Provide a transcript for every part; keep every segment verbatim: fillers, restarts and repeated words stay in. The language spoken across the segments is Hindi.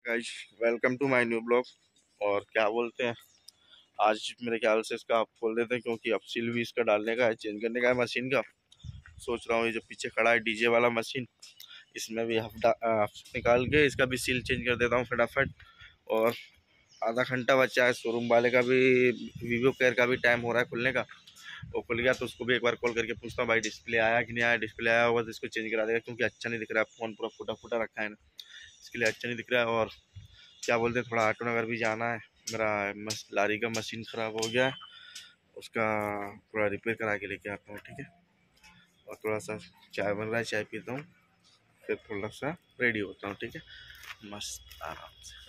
Guys, welcome to my new blog. और क्या बोलते हैं, आज मेरे ख्याल से इसका आप खोल देते हैं क्योंकि अब सील भी इसका डालने का है, चेंज करने का है मशीन का। सोच रहा हूँ ये जो पीछे खड़ा है डीजे वाला मशीन, इसमें भी हफ्ता हफ्ता निकाल के इसका भी सील चेंज कर देता हूँ फटाफट। और आधा घंटा बचा है, शोरूम वाले का भी वीवो केयर का भी टाइम हो रहा है खुलने का। वो खुल गया तो उसको भी एक बार कॉल करके पूछता हूँ भाई डिस्प्ले आया कि नहीं आया। डिस्प्ले आया होगा तो इसको चेंज करा देगा क्योंकि अच्छा नहीं दिख रहा है, फ़ोन पूरा फूटा फूटा रखा है ना, इसके लिए अच्छा नहीं दिख रहा है। और क्या बोलते हैं, थोड़ा ऑटो नगर भी जाना है, मेरा मस, लारी का मशीन ख़राब हो गया है, उसका थोड़ा रिपेयर करा के लेके आता हूँ, ठीक है। और थोड़ा सा चाय बन रहा है, चाय पीता हूँ, फिर थोड़ा सा रेडी होता हूँ, ठीक है। मस्त आराम से।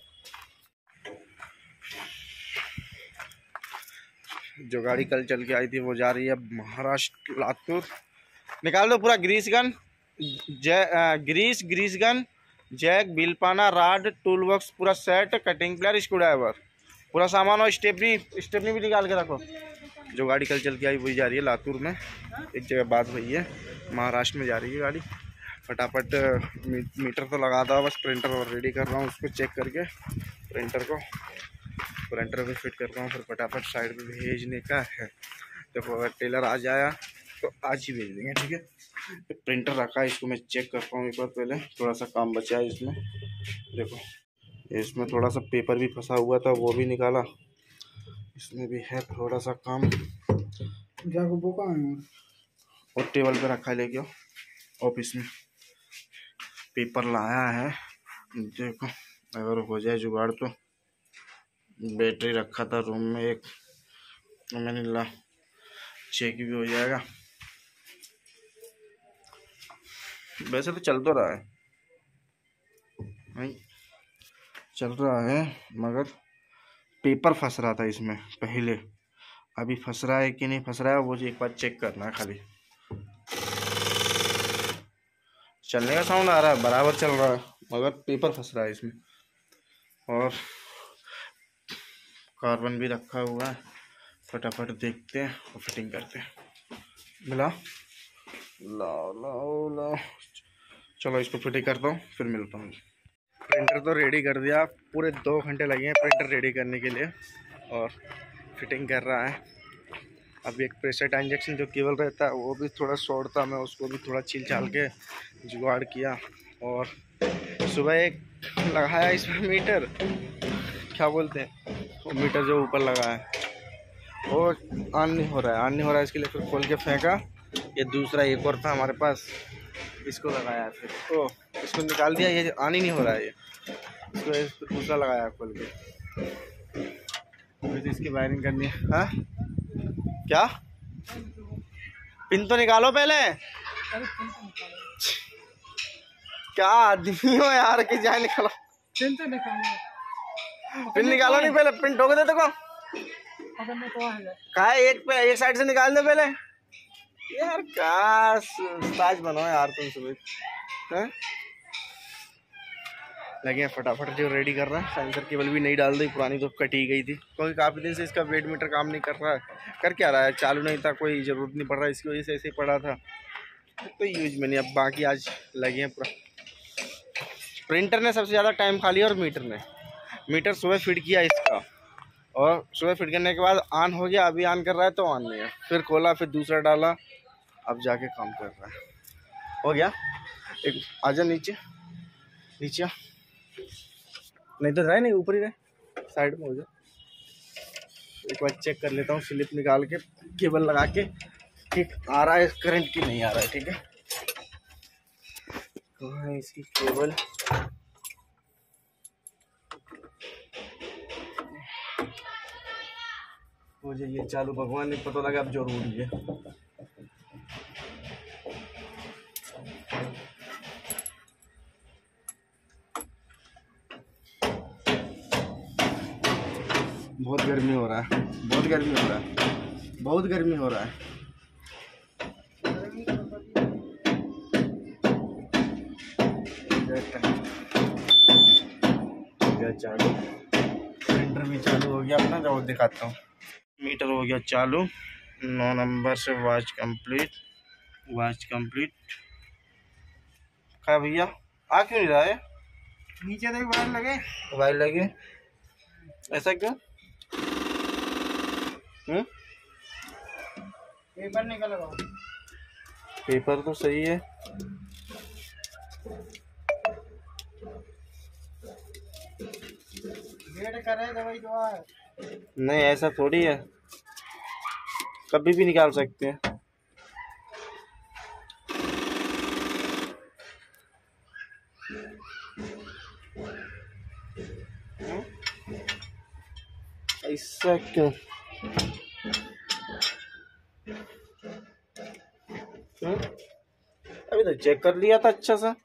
जो गाड़ी कल चल के आई थी वो जा रही है महाराष्ट्र लातूर। निकाल दो पूरा ग्रीस गन, जै ग्रीस ग्रीस गन, जैक, बिलपाना, राड, टूल बॉक्स पूरा set, cutting plier, screwdriver, पूरा सामान। और स्टेपनी स्टेपनी भी निकाल के रखो। जो गाड़ी कल चल के आई वही जा रही है लातूर में, एक जगह बात हुई है, महाराष्ट्र में जा रही है गाड़ी। फटाफट मी, मीटर तो लगा दो, बस प्रिंटर और रेडी कर रहा हूँ उसको चेक करके। प्रिंटर को प्रिंटर भी फिट कर रहा हूँ, फिर फटाफट साइड पे भेजने का है। देखो अगर टेलर आ जाया तो आज ही भेज देंगे, ठीक है। प्रिंटर रखा है, इसको मैं चेक करता हूँ एक बार पहले, थोड़ा सा काम बचा है इसमें। देखो इसमें थोड़ा सा पेपर भी फंसा हुआ था, वो भी निकाला। इसमें भी है थोड़ा सा काम, और टेबल पे रखा है, लेके ऑफिस में पेपर लाया है। देखो अगर हो जाए जुगाड़ तो। बैटरी रखा था रूम में एक, तो मैंने ला चेक भी हो जाएगा। वैसे तो चल तो रहा है, नहीं चल रहा है, मगर पेपर फंस रहा था इसमें पहले। अभी फंस रहा है कि नहीं फंस रहा है वो एक बार चेक करना है खाली। चलने का साउंड आ रहा है, बराबर चल रहा है, मगर पेपर फंस रहा है इसमें। और कार्बन भी रखा हुआ है, फटाफट देखते हैं और फिटिंग करते हैं। मिला, लाओ लाओ लाओ, चलो इसको फिटिंग करता हूँ फिर मिलता हूँ। प्रिंटर तो रेडी कर दिया, पूरे दो घंटे लगे हैं प्रिंटर रेडी करने के लिए, और फिटिंग कर रहा है। अभी एक प्रेशर ट्रांजेक्शन जो केबल रहता है वो भी थोड़ा शॉर्ट था, मैं उसको भी थोड़ा छील छाल के जुगाड़ किया। और सुबह एक लगाया इसमें मीटर, क्या बोलते हैं वो मीटर जो ऊपर लगा है वो ऑन नहीं हो रहा है, ऑन नहीं हो रहा है, इसके लिए फिर खोल के फेंका। ये दूसरा एक और था हमारे पास, इसको लगाया, फिर तो इसको निकाल दिया, ये ऑन ही नहीं हो रहा है, ये इसको दूसरा लगाया खोल के। फिर इसकी वायरिंग करनी है। हाँ क्या, पिन तो निकालो पहले। क्या आदमी हो यार कि जाए निकालो, पिन तो निकालो, पिन निकालो नहीं पहले, पिन ठोक दे देखो कहा है, एक पे एक साइड से निकाल दो पहले। यार क्या ताज बनो यार तुम सुबह लगे हैं। फटाफट जो रेडी कर रहा है, सेंसर केबल भी नहीं डाल दी, पुरानी तो कटी गई थी क्योंकि काफ़ी दिन से इसका वेट मीटर काम नहीं कर रहा है। कर क्या रहा है, चालू नहीं था, कोई ज़रूरत नहीं पड़ रहा, इसकी वजह से ऐसे ही पड़ा था तो यूज में नहीं। अब बाकी आज लगे हैं पूरा। प्रिंटर ने सबसे ज़्यादा टाइम खा लिया और मीटर ने। मीटर सुबह फिट किया इसका, और सुबह फिट करने के बाद ऑन हो गया, अभी ऑन कर रहा है तो ऑन नहीं है, फिर खोला, फिर दूसरा डाला, अब जाके काम कर रहा है। हो गया, एक आजा नीचे नीचे, नहीं तो रहे नहीं ऊपर ही रहे, साइड में हो जाए। एक बार चेक कर लेता हूँ स्लिप निकाल के, केबल लगा के, ठीक आ रहा है करंट की नहीं आ रहा है, ठीक है। तो है इसकी केबल, मुझे ये चालू भगवान ने पता लगा, अब जोर उड़ गया। बहुत गर्मी हो रहा है, बहुत गर्मी हो रहा है, बहुत गर्मी हो रहा है। चालू, प्रिंटर भी चालू हो गया अपना, जो दिखाता हूँ। मीटर हो गया चालू, नौ नंबर से वॉच कंप्लीट, वॉच कंप्लीट। क्या भैया आ क्यों नहीं रहा है, नीचे देख वायर लगे, वायर लगे ऐसा क्यों? हम्म पेपर निकल रहा, पेपर तो सही है। वेट कर रहे दवाई तो है। नहीं ऐसा थोड़ी है, कभी भी निकाल सकते हैं। ऐसा क्यों? हुँ? अभी तो चेक कर लिया था अच्छा सा।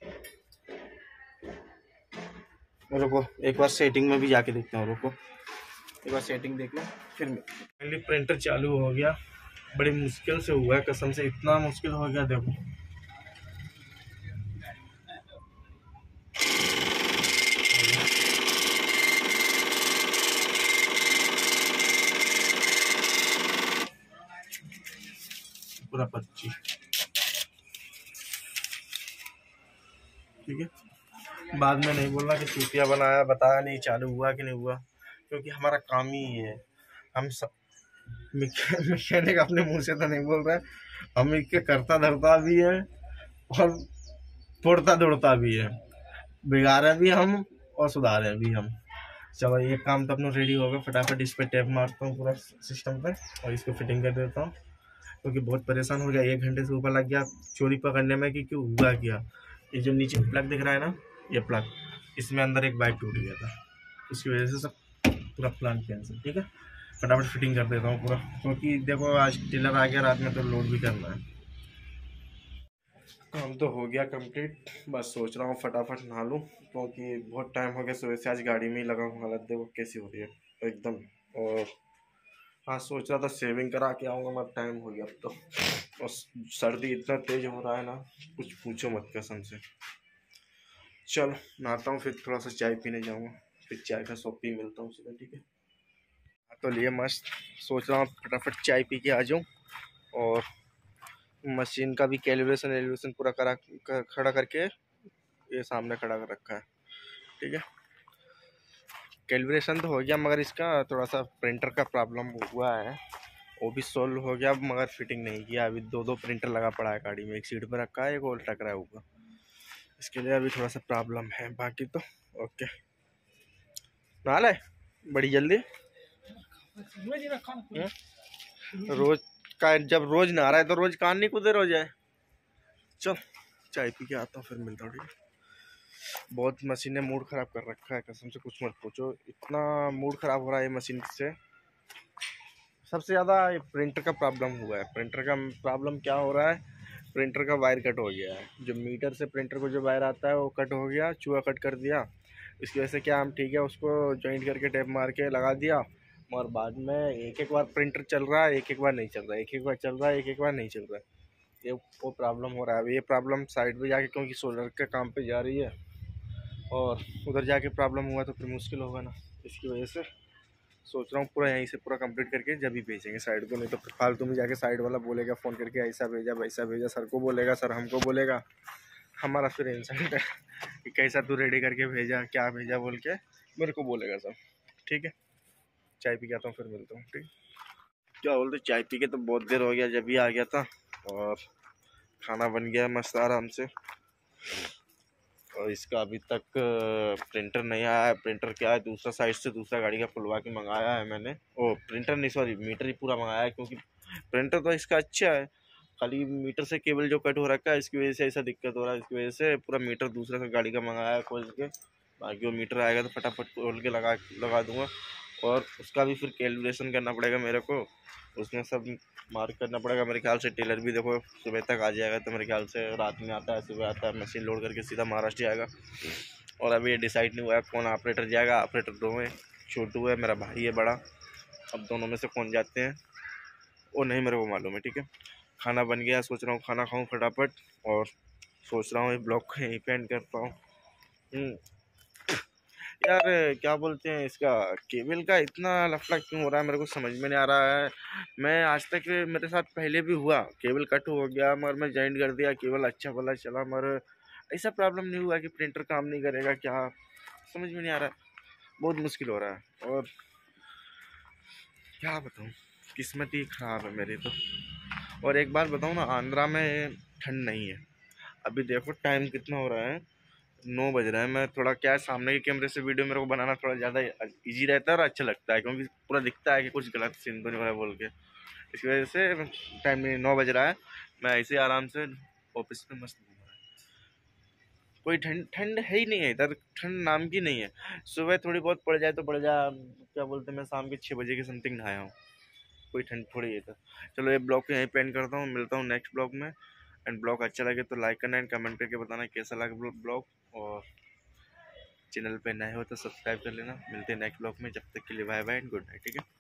रुको एक बार सेटिंग में भी जाके देखते हैं, रुको एक बार सेटिंग देख लो फिर। फाइनली प्रिंटर चालू हो गया, बड़ी मुश्किल से हुआ है, कसम से इतना मुश्किल हो गया देखो। पूरा पच्चीस, ठीक है। बाद में नहीं बोलना कि चूतिया बनाया, बताया नहीं चालू हुआ कि नहीं हुआ, क्योंकि हमारा काम ही ये है। हम सब मैकेनिक अपने मुंह से तो नहीं बोल रहे, हम इसके करता धरता भी है और तोड़ता दौड़ता भी है, बिगाड़े भी हम और सुधारे भी हम। चलो ये काम तो अपना रेडी होगा, फटाफट इस पर टेप मारता हूँ पूरा सिस्टम पे और इसको फिटिंग कर देता हूँ, क्योंकि बहुत परेशान हो गया। एक घंटे से ऊपर लग गया चोरी पकड़ने में कि क्यों हुआ क्या। ये जो नीचे प्लग दिख रहा है ना, ये प्लग, इसमें अंदर एक बाइक टूट गया था, उसकी वजह से सब पूरा प्लान कैंसिल। ठीक है, फटाफट फिटिंग कर देता हूँ पूरा, क्योंकि देखो आज टेलर आ गया, रात में तो लोड भी करना है। काम तो हो गया कंप्लीट, बस सोच रहा हूँ फटाफट नहा लूँ, क्योंकि बहुत टाइम हो गया सुबह से, आज गाड़ी में ही लगा हूँ। हालत देखो कैसी हो रही है एकदम। और हाँ सोच रहा था सेविंग करा के आऊँगा, मगर टाइम हो गया अब तो, और सर्दी इतना तेज हो रहा है ना, कुछ पूछो मत कसम से। चलो नहाता हूँ, फिर थोड़ा सा चाय पीने जाऊँगा, फिर चाय का शॉप भी मिलता हूँ सुबह। ठीक है, तो लिए मस्त सोच रहा हूँ फटाफट चाय पी के आ जाऊँ, और मशीन का भी कैलिब्रेशन एलिब्रेशन पूरा करा कर, खड़ा करके ये सामने खड़ा कर रखा है। ठीक है, कैलिब्रेशन तो हो गया, मगर इसका थोड़ा सा प्रिंटर का प्रॉब्लम हुआ है, वो भी सोल्व हो गया, मगर फिटिंग नहीं किया। अभी दो दो प्रिंटर लगा पड़ा है गाड़ी में, एक सीट पर रखा है, एक और टक रहा है ऊपर, इसके लिए अभी थोड़ा सा प्रॉब्लम है। बाकी तो ओके, ना ले बड़ी जल्दी। रोज का जब रोज नहा रहा है तो रोज कान नहीं कुदे रोज है। चल चाय पी के आता हूँ, फिर मिलता हूँ। ठीक है, बहुत मशीन ने मूड ख़राब कर रखा है कसम से, कुछ मत पूछो, इतना मूड ख़राब हो रहा है ये मशीन से। सबसे ज़्यादा प्रिंटर का प्रॉब्लम हुआ है। प्रिंटर का प्रॉब्लम क्या हो रहा है, प्रिंटर का वायर कट हो गया है, जो मीटर से प्रिंटर को जो वायर आता है वो कट हो गया, चूहा कट कर दिया। इसकी वजह से क्या हम ठीक है उसको जॉइंट करके टेप मार के लगा दिया, और बाद में एक एक बार प्रिंटर चल रहा है, एक एक बार नहीं चल रहा है, एक एक बार चल रहा है, एक एक बार नहीं चल रहा है। ये वो प्रॉब्लम हो रहा है। अब ये प्रॉब्लम साइड पे जाके, क्योंकि सोलर के काम पे जा रही है, और उधर जाके प्रॉब्लम हुआ तो फिर मुश्किल होगा ना, इसकी वजह से सोच रहा हूँ पूरा यहीं से पूरा कंप्लीट करके जब भी भेजेंगे साइड को, नहीं तो फिर फालतू में जाके साइड वाला बोलेगा फ़ोन करके ऐसा भेजा वैसा भेजा, सर को बोलेगा, सर हमको बोलेगा, हमारा फिर इंसल्ट है कि कैसा तू रेडी करके भेजा, क्या भेजा बोल के मेरे को बोलेगा सब। ठीक है, चाय पी के आता हूँ, फिर मिलता हूँ। ठीक, क्या बोलते, चाय पी के तो बहुत देर हो गया, जब भी आ गया था, और खाना बन गया मस्त आराम से। और इसका अभी तक प्रिंटर नहीं आया है। प्रिंटर क्या है, दूसरा साइड से दूसरा गाड़ी का खुलवा के मंगाया है मैंने। ओ प्रिंटर नहीं, सॉरी मीटर ही पूरा मंगाया है, क्योंकि प्रिंटर तो इसका अच्छा है, खाली मीटर से केबल जो कट हो रखा है, इसकी वजह से ऐसा दिक्कत हो रहा है। इसकी वजह से पूरा मीटर दूसरा गाड़ी का मंगाया है खोल के, बाकी वो मीटर आएगा तो फटाफट खोल के लगा लगा दूँगा। और उसका भी फिर कैलकुलेशन करना पड़ेगा मेरे को, उसमें सब मार्क करना पड़ेगा। मेरे ख्याल से टेलर भी देखो सुबह तक आ जाएगा, तो मेरे ख्याल से रात में आता है, सुबह आता है, मशीन लोड करके सीधा महाराष्ट्र आएगा। और अभी ये डिसाइड नहीं हुआ है कौन ऑपरेटर जाएगा। ऑपरेटर दो हैं, छोटू है मेरा भाई है बड़ा, अब दोनों में से कौन जाते हैं वो नहीं मेरे को मालूम है। ठीक है, खाना बन गया, सोच रहा हूँ खाना खाऊँ फटाफट, और सोच रहा हूँ ये ब्लॉग को यहीं पे एंड करता हूँ। यार क्या बोलते हैं, इसका केबल का इतना लफड़ा क्यों हो रहा है मेरे को समझ में नहीं आ रहा है। मैं आज तक, मेरे साथ पहले भी हुआ, केबल कट हो गया, मगर मैं जॉइंट कर दिया, केबल अच्छा भला चला, मगर ऐसा प्रॉब्लम नहीं हुआ कि प्रिंटर काम नहीं करेगा, क्या समझ में नहीं आ रहा, बहुत मुश्किल हो रहा है। और क्या बताऊँ, किस्मत ही ख़राब है मेरी तो। और एक बात बताऊँ ना, आंध्रा में ठंड नहीं है। अभी देखो टाइम कितना हो रहा है, नौ बज रहा है। मैं थोड़ा क्या है, सामने के कैमरे से वीडियो मेरे को बनाना थोड़ा ज़्यादा इजी रहता है और अच्छा लगता है, क्योंकि पूरा दिखता है कि कुछ गलत सीन तो नहीं हो रहा बोल के। इस वजह से टाइम नहीं, नौ बज रहा है, मैं ऐसे आराम से ऑफिस में मस्त घूम रहा है। कोई ठंड ठंड है ही नहीं है इधर, ठंड नाम की नहीं है। सुबह थोड़ी बहुत पड़ जाए तो पड़ जाए, क्या बोलते हैं, मैं शाम के छः बजे के समथिंग नहाया हूँ, कोई ठंड थोड़ी है इधर। चलो ये ब्लॉग को यहीं पे एंड करता हूँ, मिलता हूँ नेक्स्ट ब्लॉग में। एंड ब्लॉग अच्छा लगे तो लाइक करना एंड कमेंट करके बताना कैसा लगा ब्लॉग। और चैनल पे नए हो तो सब्सक्राइब कर लेना। मिलते हैं नेक्स्ट ब्लॉग में, जब तक के लिए bye bye and good night, ठीक है।